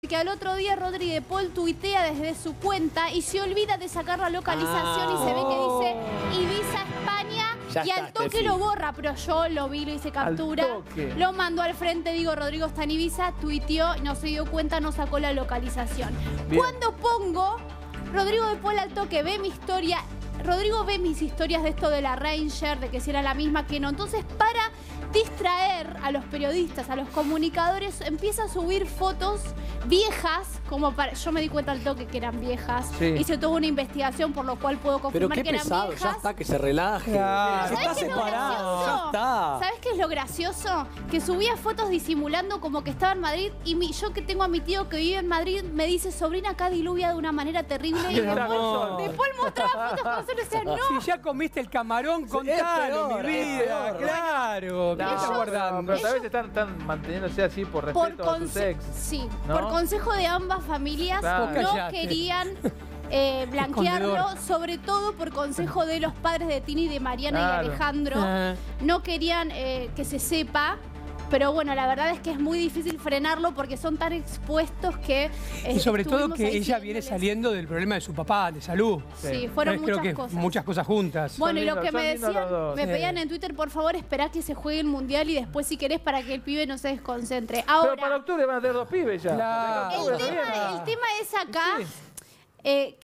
que al otro día Rodri de Paul tuitea desde su cuenta y se olvida de sacar la localización y se ve que dice Ibiza, España. Ya y está, al toque Steffi. lo borra, pero yo lo vi, lo hice captura. Lo mandó al frente, digo, Rodrigo está en Ibiza, tuiteó, no se dio cuenta, no sacó la localización. Bien. Cuando pongo, Rodrigo de Paul al toque ve mi historia. Rodrigo ve mis historias de esto de la Ranger, de que si era la misma que no. Entonces, para distraer a los periodistas, a los comunicadores, empieza a subir fotos viejas, como para... Yo me di cuenta al toque que eran viejas. Sí. Hice toda una investigación, por lo cual puedo Pero confirmar qué que eran pesado, viejas. ya está, que se relaje. Claro. Se está ¿Sabés qué es lo separado, ya gracioso? está. ¿Sabes qué es lo gracioso? Que subía fotos disimulando como que estaba en Madrid y yo que tengo a mi tío que vive en Madrid me dice, sobrina, acá diluvia de una manera terrible. Y No. después mostraba fotos con sol y decía, no. Si ya comiste el camarón, contalo, peor, mi es vida. peor. Claro. ¿Qué No, estás guardando? pero tal vez están manteniéndose así por respeto a sus ex. Sí, ¿no? por consejo de ambas familias Claro. no Cállate. querían blanquearlo, Escondedor. sobre todo por consejo de los padres de Tini, de Mariana Claro. y Alejandro. No querían que se sepa. Pero bueno, la verdad es que es muy difícil frenarlo porque son tan expuestos que... Y sobre todo estuvimos que ahí ella viene siguiéndoles. saliendo del problema de su papá, de salud. Sí, fueron Creo muchas que cosas. muchas cosas juntas. Bueno, y lo Son que lindos, me son lindos decían, los dos. me pedían en Twitter, por favor, esperá que se juegue el Mundial y después si querés para que el pibe no se desconcentre. Pero para Ahora, octubre van a tener 2 pibes ya. Claro. el tema es acá... que